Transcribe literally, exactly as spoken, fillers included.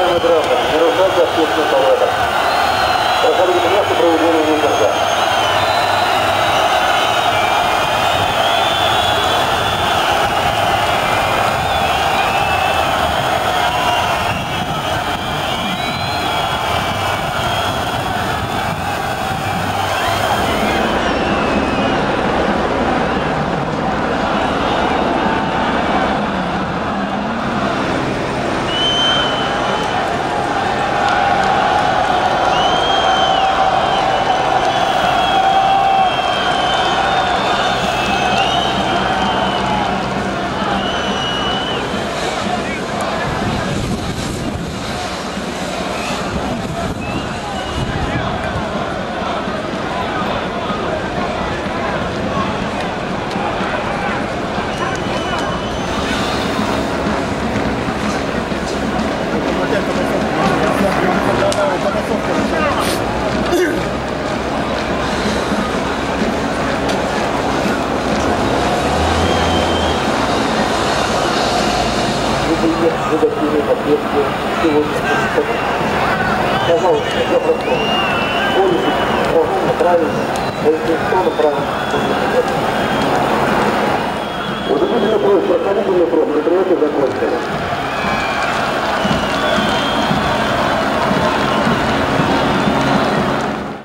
уважаемые граждане, не нарушайте общественный порядок. Проходите к месту проведения митинга. Негативные последствия сегодняшнего события. Пожалуйста, все хорошо. Пользуйтесь разумно, правильно, а если что, правильно. Удовлетворительный просьба, проходительный просьба, мероприятие закончено.